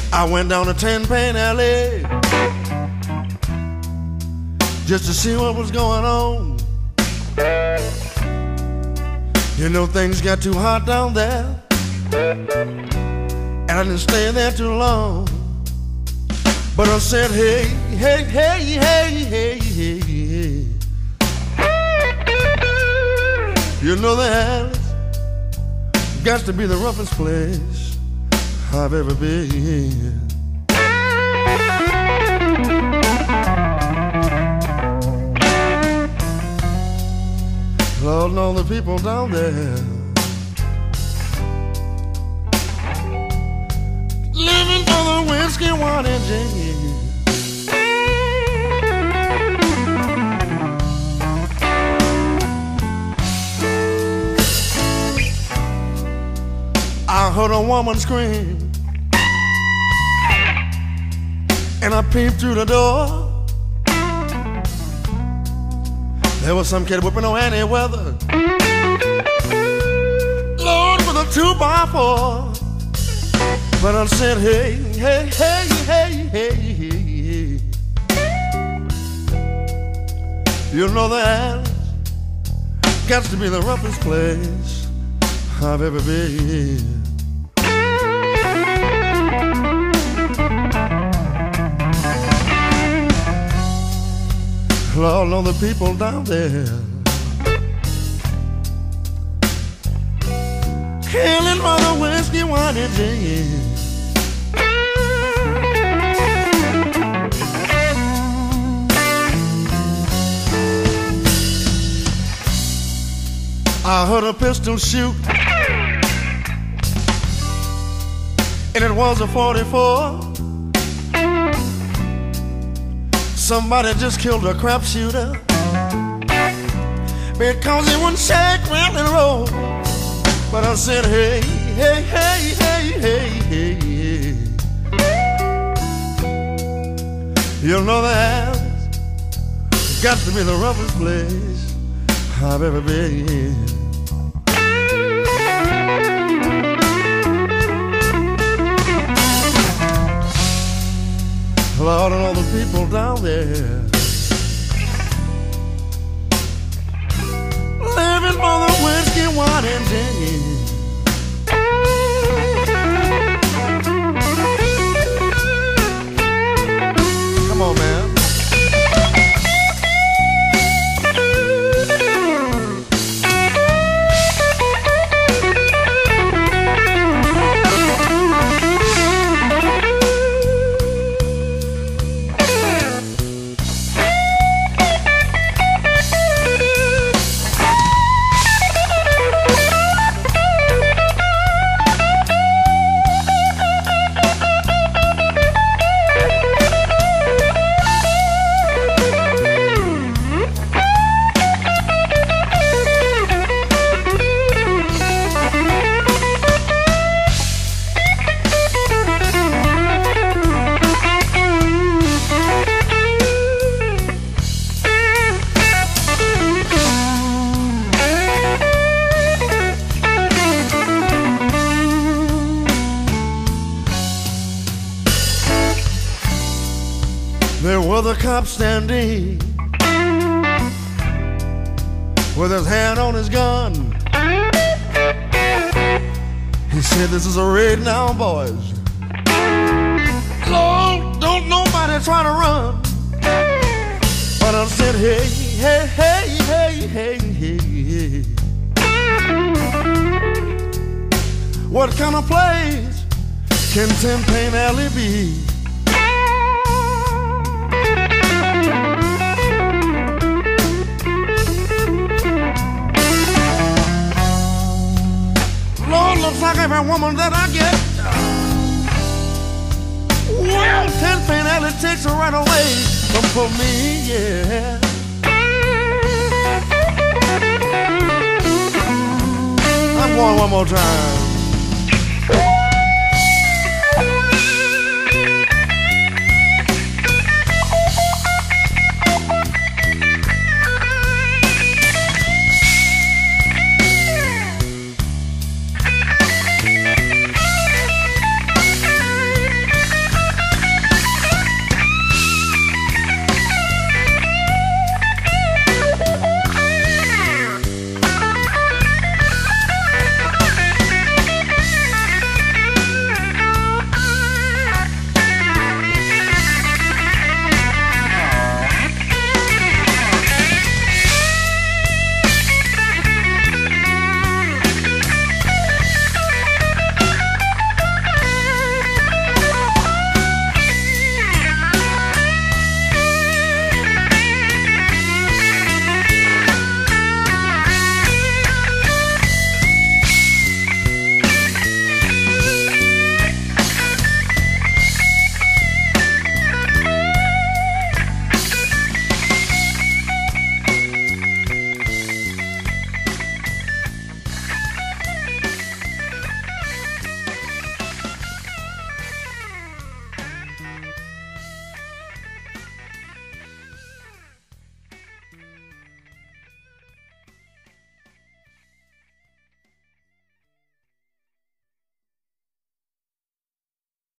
I went down to Ten Pin Alley just to see what was going on. You know things got too hot down there, and I didn't stay there too long. But I said, hey, hey, hey, hey, hey, hey, hey. You know the alley's got to be the roughest place I've ever been. Lord, know the people down there living for the whiskey, wine, and gin. I heard a woman scream, and I peeped through the door. There was some kid whipping on any weather, Lord, with a 2x4. But I said, hey, hey, hey, hey, hey, hey. You know the alley's got to be the roughest place I've ever been. Lord, know the people down there killing for the whiskey, wine, and gin. I heard a pistol shoot, and it was a 44. Somebody just killed a crap shooter because he wouldn't shake, rattle, and roll. But I said, hey, hey, hey, hey, hey, hey, hey. You know the alley's got to be the roughest place I've ever been. Lord, and all the people down there living for the whiskey, wine, and gin. Come on, man. There was a cop standing with his hand on his gun. He said, this is a raid now, boys. Lord, don't nobody try to run. But I said, hey, hey, hey, hey, hey, hey, hey. What kind of place can Ten Pin Alley be? Lord, looks like every woman that I get, well, Ten Pin Alley takes her right away from me, yeah. I'm going one more time.